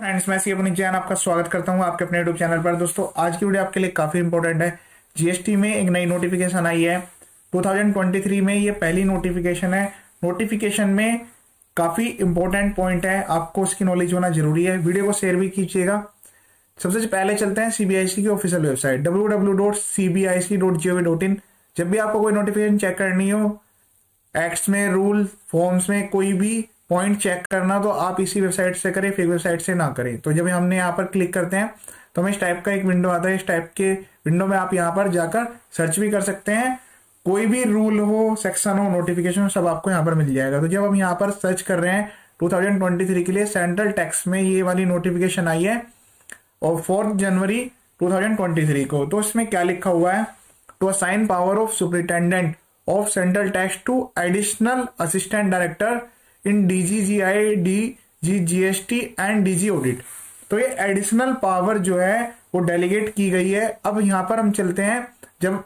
Friends, मैं सी अपनी जैन आपका स्वागत करता हूं आपके अपने यूट्यूब चैनल पर। दोस्तों, आज की वीडियो आपके लिए काफी इंपॉर्टेंट है। जीएसटी में एक नई नोटिफिकेशन आई है 2023 में। ये पहली नोटिफिकेशन है। नोटिफिकेशन में काफी इंपॉर्टेंट पॉइंट है, आपको उसकी नॉलेज होना जरूरी है। वीडियो को शेयर भी कीजिएगा। सबसे पहले चलते हैं सीबीआईसी की ऑफिशियल वेबसाइट www.cbic.gov.in। जब भी आपको कोई नोटिफिकेशन चेक करनी हो, एक्ट्स में, रूल, फॉर्म्स में कोई भी पॉइंट चेक करना, तो आप इसी वेबसाइट से करें, फेक वेबसाइट से ना करें। तो जब हमने यहाँ पर क्लिक करते हैं तो हमें इस टाइप का एक विंडो आता है। इस टाइप के विंडो में आप यहाँ पर जाकर सर्च भी कर सकते हैं। कोई भी रूल हो, सेक्शन हो, नोटिफिकेशन हो, सब आपको यहाँ पर मिल जाएगा। तो जब हम यहाँ पर सर्च कर रहे हैं 2023 के लिए, सेंट्रल टैक्स में ये वाली नोटिफिकेशन आई है और 4 जनवरी 2023 को। तो इसमें क्या लिखा हुआ है? To assign power of superintendent of central tax to additional assistant director in DGGI, DGGST and DG audit. तो ये एडिशनल पावर जो है वो डेलीगेट की गई है। अब यहां पर हम चलते हैं, जब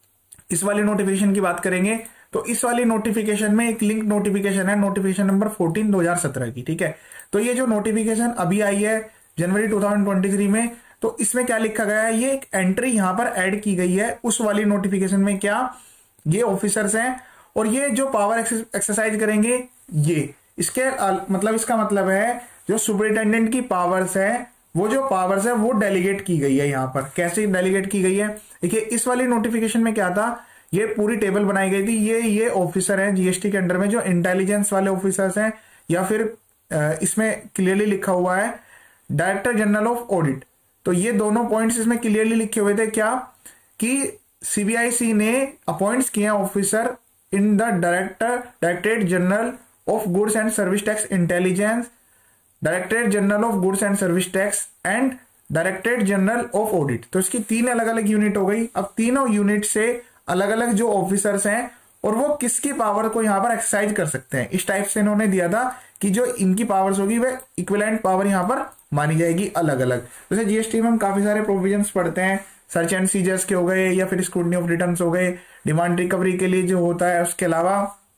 इस वाली नोटिफिकेशन की बात करेंगे तो इस वाली नोटिफिकेशन में एक लिंक नोटिफिकेशन है, नोटिफिकेशन नंबर 14 2017 की। ठीक है, तो ये जो नोटिफिकेशन अभी आई है जनवरी 2023 में, तो इसमें क्या लिखा गया है? ये एक एंट्री यहां पर ऐड की गई है उस वाली नोटिफिकेशन में। क्या ये ऑफिसर्स हैं और ये जो पावर एक्सरसाइज करेंगे, ये इसके मतलब, इसका मतलब है जो सुपरिटेंडेंट की पावर्स है, वो जो पावर्स है वो डेलीगेट की गई है। यहाँ पर कैसे डेलीगेट की गई है? देखिए, इस वाली नोटिफिकेशन में क्या था, ये पूरी टेबल बनाई गई थी। ये ऑफिसर हैं जीएसटी के अंडर में, जो इंटेलिजेंस वाले ऑफिसर्स हैं, या फिर इसमें क्लियरली लिखा हुआ है डायरेक्टर जनरल ऑफ ऑडिट। तो ये दोनों पॉइंट्स इसमें क्लियरली लिखे हुए थे। क्या कि सीबीआईसी ने अपॉइंट्स किए officer in the directorate general of goods and service tax intelligence, directorate general of goods and service tax and directorate general of audit. तो इसकी 3 अलग अलग यूनिट हो गई। अब तीनों यूनिट से अलग अलग जो ऑफिसर्स हैं और वो किसकी पावर को यहां पर एक्सरसाइज कर सकते हैं, इस टाइप से इन्होंने दिया था कि जो इनकी पावर्स होगी वह इक्विवेलेंट पावर यहां पर मानी जाएगी अलग अलग। जैसे जीएसटी में हम काफी सारे प्रोविजंस पढ़ते हैं, सर्च एंड सीजर्स के हो गए, या फिर स्क्रूटनी ऑफ रिटर्न्स हो गए, डिमांड रिकवरी के लिए जो होता है। उसके अलावा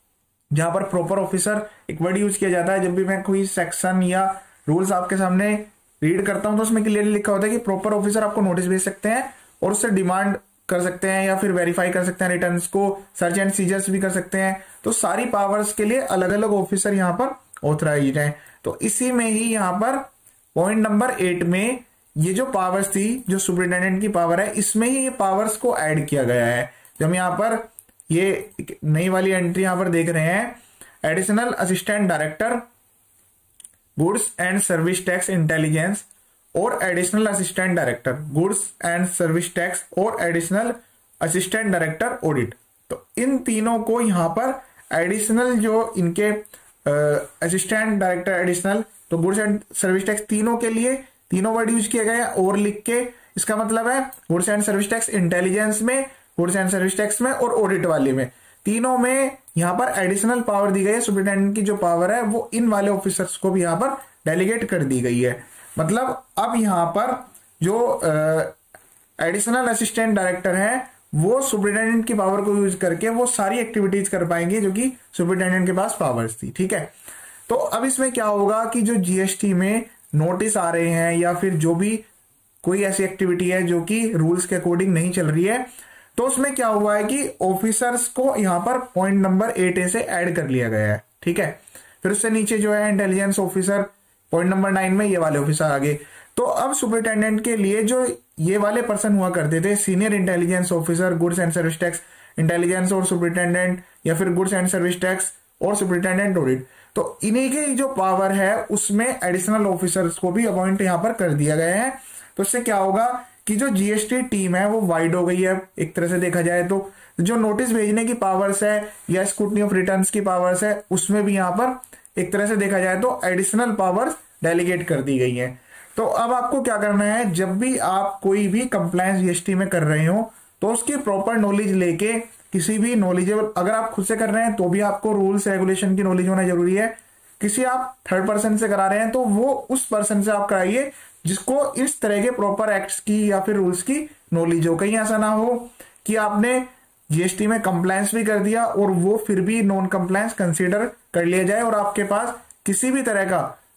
जहां पर प्रॉपर ऑफिसर एक वर्ड यूज किया जाता है, जब भी मैं कोई सेक्शन या रूल्स आपके सामने रीड करता हूं तो उसमें क्लियरली लिखा होता है कि प्रॉपर ऑफिसर आपको नोटिस भेज सकते हैं और उससे डिमांड कर सकते हैं, या फिर वेरीफाई कर सकते हैं रिटर्न्स को, सर्च एंड सीजर्स भी कर सकते हैं। तो सारी पावर्स के लिए अलग अलग ऑफिसर यहाँ पर ऑथराइज्ड है। तो इसी में ही यहाँ पर पॉइंट नंबर 8 में ये जो पावर्स थी, जो सुपरिटेंडेंट की पावर है, इसमें ही ये पावर्स को ऐड किया गया है। जब हम यहाँ पर ये नई वाली एंट्री यहाँ पर देख रहे हैं, additional assistant director goods and service tax intelligence और additional assistant director goods and service tax और एडिशनल असिस्टेंट डायरेक्टर ऑडिट। तो इन तीनों को यहाँ पर एडिशनल, जो इनके असिस्टेंट डायरेक्टर एडिशनल, तो गुड्स एंड सर्विस टैक्स, तीनों के लिए तीनों वर्ड यूज किए गए और लिख के। इसका मतलब है goods and service tax intelligence में, गुड्स एंड सर्विस टैक्स में और ऑडिट वाले में, तीनों में यहाँ पर एडिशनल पावर दी गई है। सुपरिटेंडेंट की जो पावर है वो इन वाले ऑफिसर्स को भी यहाँ पर डेलीगेट कर दी गई है। मतलब अब यहाँ पर जो एडिशनल असिस्टेंट डायरेक्टर है वो सुपरिटेंडेंट की पावर को यूज करके वो सारी एक्टिविटीज कर पाएंगे जो कि सुपरिटेंडेंट के पास पावर्स थी। ठीक है, तो अब इसमें क्या होगा कि जो जीएसटी में नोटिस आ रहे हैं, या फिर जो भी कोई ऐसी एक्टिविटी है जो कि रूल्स के अकॉर्डिंग नहीं चल रही है, तो उसमें क्या हुआ है कि ऑफिसर्स को यहां पर पॉइंट नंबर 8A से ऐड कर लिया गया है। ठीक है, फिर उससे नीचे जो है इंटेलिजेंस ऑफिसर, पॉइंट नंबर 9 में ये वाले ऑफिसर आगे। तो अब सुपरिटेंडेंट के लिए जो ये वाले पर्सन हुआ करते थे, senior intelligence officer goods and service tax intelligence और सुपरिटेंडेंट, या फिर गुड्स एंड सर्विस टैक्स और सुपरिटेंडेंट ऑडिट, तो इन्हीं की जो पावर है उसमें एडिशनल ऑफिसर्स को भी अपॉइंट यहां पर कर दिया गया है। तो इससे क्या होगा कि जो जीएसटी टीम है वो वाइड हो गई है एक तरह से देखा जाए तो। जो नोटिस भेजने की पावर्स है या स्क्रूटनी ऑफ रिटर्न्स की पावर्स है, उसमें भी यहां पर एक तरह से देखा जाए तो एडिशनल पावर्स डेलीगेट कर दी गई है। तो अब आपको क्या करना है, जब भी आप कोई भी कंप्लायंस जीएसटी में कर रहे हो तो उसकी प्रॉपर नॉलेज लेके, किसी भी नॉलेजेबल, अगर आप खुद से कर रहे हैं तो भी आपको रूल्स रेगुलेशन की नॉलेज होना जरूरी है। किसी आप थर्ड पर्सन से करा रहे हैं तो वो उस पर्सन से आप कराइए जिसको इस तरह के प्रॉपर एक्ट्स की या फिर रूल्स की नॉलेज हो। कहीं ऐसा ना हो कि आपने जीएसटी में कंप्लायंस भी कर दिया और वो फिर भी नॉन कंप्लायंस कंसीडर कर लिया जाए और आपके पास किसी भी तरह का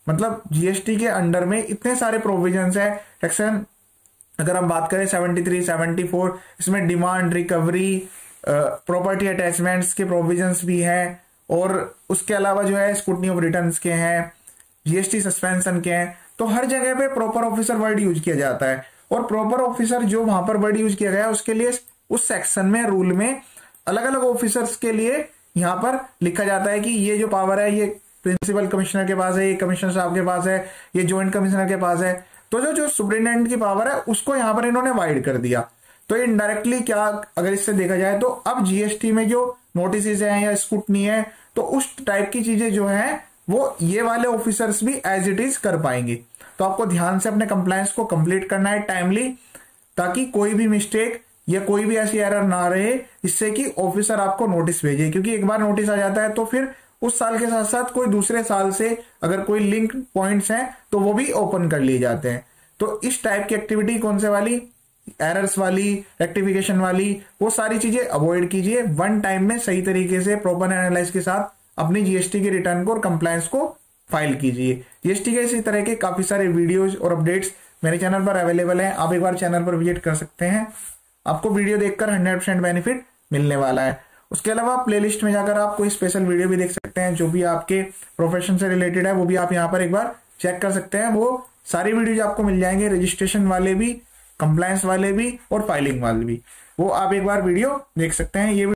मतलब जीएसटी के अंडर में इतने सारे प्रोविजंस है। सेक्शन अगर हम बात करें 73, 74, इसमें डिमांड रिकवरी, प्रॉपर्टी अटैचमेंट्स के प्रोविजंस भी हैं, और उसके अलावा जो है स्क्रूटनी ऑफ रिटर्न्स के हैं, जीएसटी सस्पेंशन के हैं। तो हर जगह पे प्रॉपर ऑफिसर वर्ड यूज किया जाता है, और प्रॉपर ऑफिसर जो वहां पर वर्ड यूज किया गया है उसके लिए उस सेक्शन में रूल में अलग अलग ऑफिसर्स के लिए यहां पर लिखा जाता है कि ये जो पावर है ये प्रिंसिपल कमिश्नर के पास है, ये कमिश्नर साहब के पास है, ये ज्वाइंट कमिश्नर के पास है। तो जो सुपरिटेंडेंट की पावर है उसको यहां पर इन्होंने वाइड कर दिया। तो इनडायरेक्टली क्या अगर इससे देखा जाए तो अब जीएसटी में जो नोटिस हैं या स्क्रूटनी है, तो उस टाइप की चीजें जो है वो ये वाले ऑफिसर्स भी एज इट इज कर पाएंगे। तो आपको ध्यान से अपने कंप्लायंस को कंप्लीट करना है टाइमली, ताकि कोई भी मिस्टेक या कोई भी ऐसी एरर ना रहे इससे कि ऑफिसर आपको नोटिस भेजे। क्योंकि एक बार नोटिस आ जाता है तो फिर उस साल के साथ साथ कोई दूसरे साल से अगर कोई लिंक पॉइंट्स हैं तो वो भी ओपन कर लिए जाते हैं। तो इस टाइप की एक्टिविटी कौन से वाली, एरर्स वाली, रेक्टिफिकेशन वाली, वो सारी चीजें अवॉइड कीजिए। वन टाइम में सही तरीके से प्रॉपर एनालाइज के साथ अपनी जीएसटी के रिटर्न को और कंप्लायंस को फाइल कीजिए। जीएसटी के इसी तरह के काफी सारे वीडियोज और अपडेट्स मेरे चैनल पर अवेलेबल हैं, आप एक बार चैनल पर विजिट कर सकते हैं। आपको वीडियो देखकर 100% बेनिफिट मिलने वाला है। उसके अलावा प्लेलिस्ट में जाकर आप कोई स्पेशल वीडियो भी देख सकते हैं जो भी आपके प्रोफेशन से रिलेटेड है, वो भी आप यहाँ पर एक बार चेक कर सकते हैं। वो सारी वीडियोज आपको मिल जाएंगे, रजिस्ट्रेशन वाले भी, कंप्लायंस वाले भी और फाइलिंग वाले भी, वो आप एक बार वीडियो देख सकते हैं। ये